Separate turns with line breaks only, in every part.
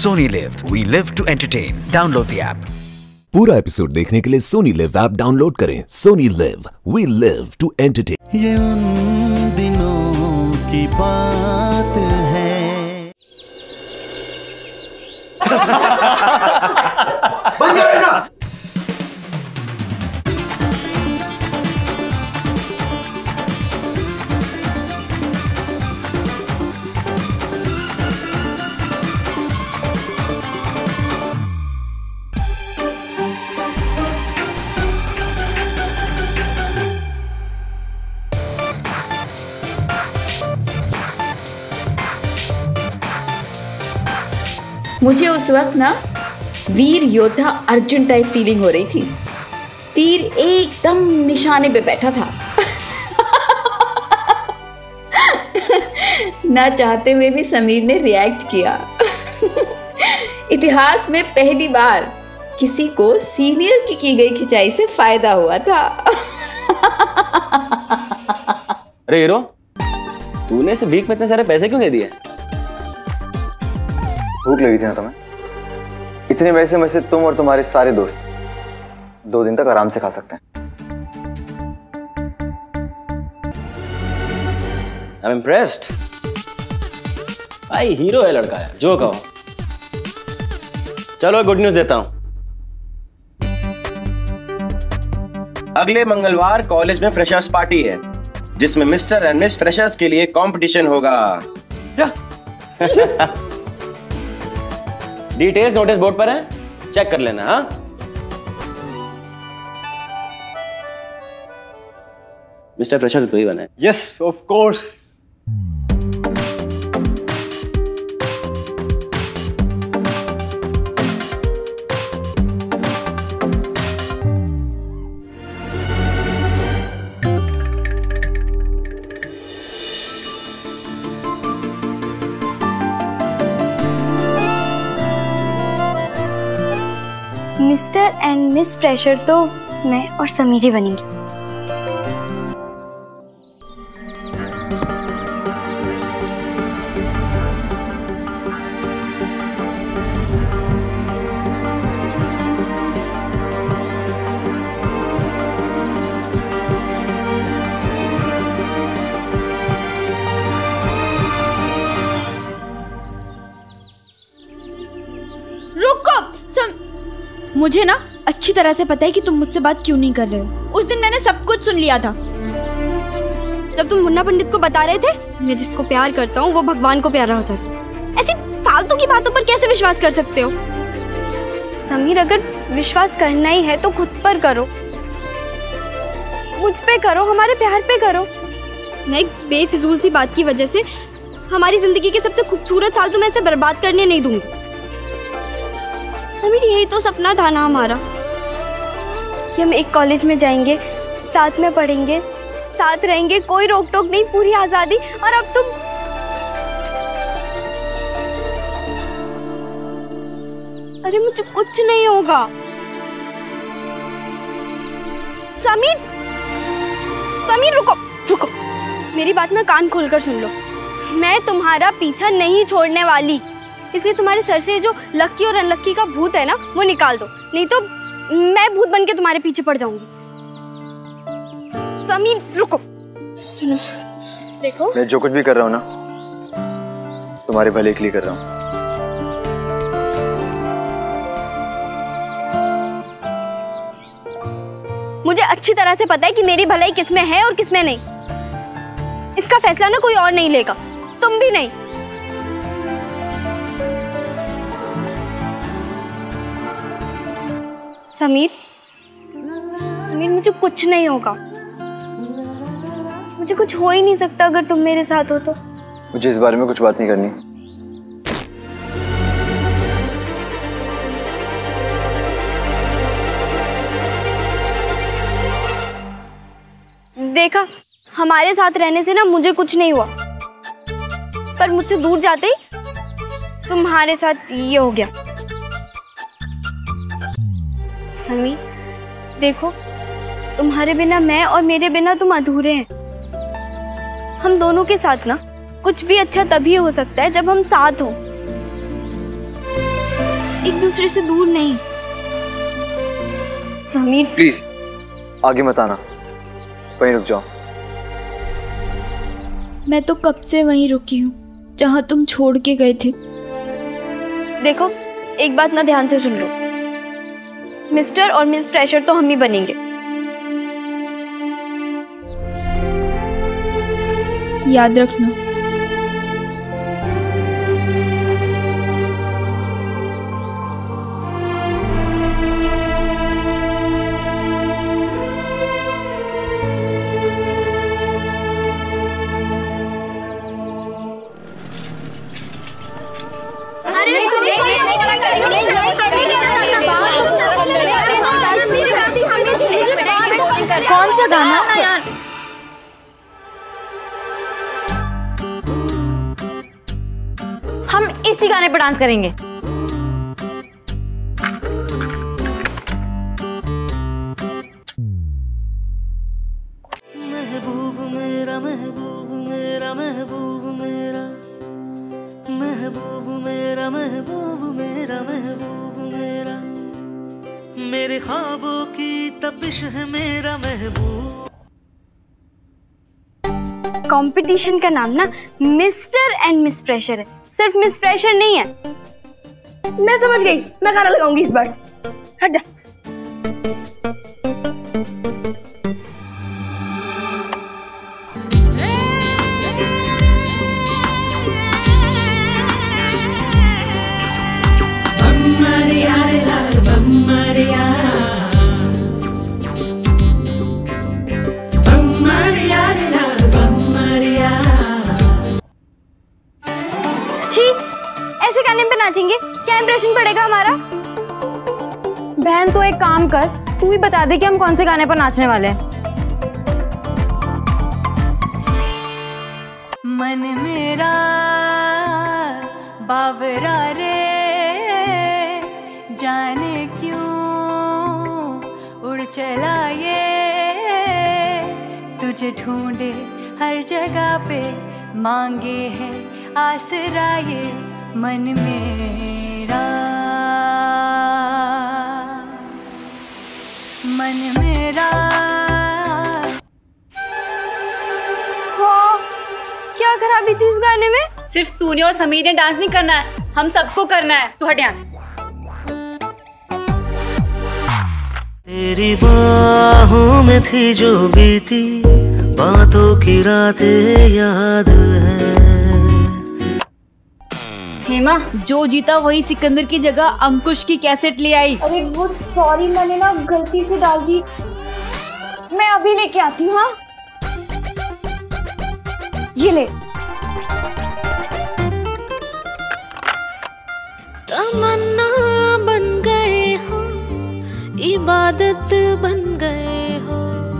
Sony Live. We live to entertain. Download the app.
पूरा episode देखने के लिए सोनी लिव ऐप डाउनलोड करें। Sony LIV, we live to entertain.
ये उन दिनों की बात है।
बंद करो ऐसा।
मुझे उस वक्त ना वीर योद्धा अर्जुन टाइप फीलिंग हो रही थी। तीर एकदम निशाने पे बैठा था। ना चाहते हुए भी समीर ने रिएक्ट किया। इतिहास में पहली बार किसी को सीनियर की गई खिंचाई से फायदा हुआ था।
अरे हीरो, तूने इस वीक में इतने सारे पैसे क्यों दे दिए?
भूख लगी थी ना तुम्हें? इतने पैसे में से तुम और तुम्हारे सारे दोस्त 2 दिन तक आराम से खा सकते हैं।
I'm impressed. भाई हीरो है लड़का है, जो कहो। चलो गुड न्यूज देता हूं। अगले मंगलवार कॉलेज में फ्रेशर्स पार्टी है, जिसमें मिस्टर एंड मिस फ्रेशर्स के लिए कंपटीशन होगा। डिटेल्स नोटिस बोर्ड पर है, चेक कर लेना। हाँ, मिस्टर फ्रेशर तो ही बना है।
Yes of course.
Mister and miss fresher तो मैं और समीर ही बनेंगे।
मुझे ना अच्छी तरह से पता है कि तुम मुझसे बात क्यों नहीं कर रहे हो। उस दिन मैंने सब कुछ सुन लिया था।
जब तुम मुन्ना पंडित को बता रहे थे मैं जिसको प्यार करता हूँ वो भगवान को प्यारा हो जाता है। ऐसी फालतू की बातों पर कैसे विश्वास कर सकते हो? समीर, अगर विश्वास करना ही है तो खुद पर करो, मुझ पे करो, हमारे प्यार पे करो। मैं एक बेफिजूल सी बात की वजह से हमारी जिंदगी के सबसे खूबसूरत साल तुम्हें ऐसे बर्बाद करने नहीं दूंगी। समीर, यही तो सपना था ना हमारा कि हम एक कॉलेज में जाएंगे, साथ में पढ़ेंगे, साथ रहेंगे, कोई रोक टोक नहीं, पूरी आजादी। और अब तुम अरे मुझे कुछ नहीं होगा। समीर, समीर रुको रुको, मेरी बात ना कान खोलकर सुन लो। मैं तुम्हारा पीछा नहीं छोड़ने वाली, इसलिए तुम्हारे सर से जो लक्की और अनलक्की का भूत है ना वो निकाल दो, नहीं तो मैं भूत बन के तुम्हारे पीछे पड़ जाऊंगी। समीर रुको, सुनो, देखो
मैं जो कुछ भी कर रहा हूँ ना तुम्हारे भले के लिए कर रहा हूँ।
मुझे अच्छी तरह से पता है कि मेरी भलाई किसमें है और किसमें नहीं। इसका फैसला ना कोई और नहीं लेगा, तुम भी नहीं। समीर, समीर मुझे कुछ नहीं होगा, मुझे कुछ हो ही नहीं सकता अगर तुम मेरे साथ हो तो।
मुझे इस बारे में कुछ बात नहीं करनी।
देखा, हमारे साथ रहने से ना मुझे कुछ नहीं हुआ, पर मुझसे दूर जाते ही तुम्हारे साथ ये हो गया। समीर देखो, तुम्हारे बिना मैं और मेरे बिना तुम अधूरे हैं। हम दोनों के साथ ना कुछ भी अच्छा तभी हो सकता है जब हम साथ हों।
दूसरे से दूर नहीं।
समीर
प्लीज आगे मत आना, वहीं रुक जाओ।
मैं तो कब से वहीं रुकी हूँ जहाँ तुम छोड़ के गए थे।
देखो, एक बात ना ध्यान से सुन लो, मिस्टर और मिस फ्रेशर तो हम ही बनेंगे।
याद रखना।
कौन सा गाना ना यार? हम इसी गाने पर डांस करेंगे।
महबूब मेरा महबूब मेरा महबूब मेरा महबूब मेरा महबूब मेरा महबूब मेरा, मेरे ख्वाबों की तपिश है मेरा महबूब।
कंपटीशन का नाम ना मिस्टर एंड मिस फ्रेशर है, सिर्फ मिस फ्रेशर नहीं है। मैं समझ गई, मैं गाना लगाऊंगी इस बार। हट जा। ऐसे गाने पे नाचेंगे, क्या इंप्रेशन पड़ेगा हमारा? बहन तो एक काम कर, तू ही बता दे कि हम कौन से गाने पर नाचने वाले हैं।
मन मेरा बावरा रे, जाने क्यों उड़ चला ये, तुझे ढूंढे हर जगह पे, मांगे है आसरा ये मन मेरा, मन मेरा।
हाँ, क्या खराबी थी इस गाने में?
सिर्फ तूने और समीर ने डांस नहीं करना है, हम सबको करना है। तू हट यहाँ से।
तेरी बाहों में थी जो बीती बातों की रातें याद है।
हेमा, जो जीता वही सिकंदर की जगह अंकुश की कैसेट ले आई।
अरे वो सॉरी, मैंने ना गलती से डाल दी, मैं अभी लेके आती हूँ। हाँ, ये ले।
तमन्ना बन गए हो, इबादत बन गए हो,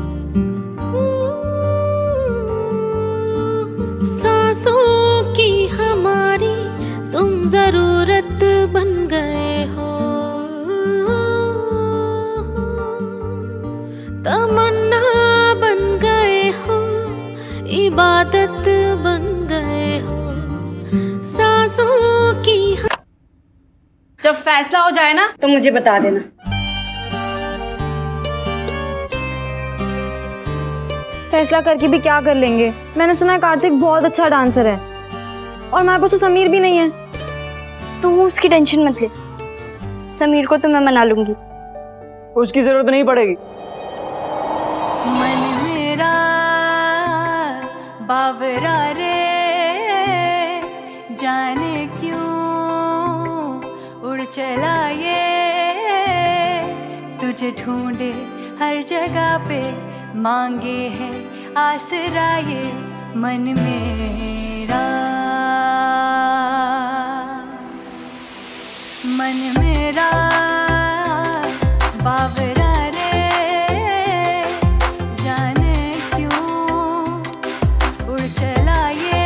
सांसों की हमारी तुम जरूरत बन गए हो, तमन्ना बन गए हो, इबादत बन गए हो, सांसों की।
जब फैसला हो जाए ना तो मुझे बता देना।
फैसला करके भी क्या कर लेंगे? मैंने सुना है कार्तिक बहुत अच्छा डांसर है और हमारे पास तो समीर भी नहीं है। तू उसकी टेंशन मत ले, समीर को तो मैं मना लूंगी,
उसकी जरूरत नहीं पड़ेगी।
मन मेरा बावरा रे, जाने क्यों उड़ चला ये, तुझे ढूंढे हर जगह पे, मांगे है आसरा ये मन मेरा, मन मेरा बावरा रे, जाने क्यों उड़ चला ये,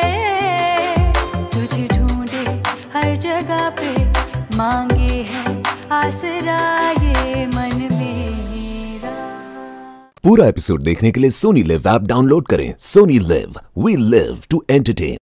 तुझे ढूंढे हर जगह पे, मांगे है आसरा ये मन मेरा।
पूरा एपिसोड देखने के लिए सोनी लिव ऐप डाउनलोड करें। Sony LIV, we live to entertain.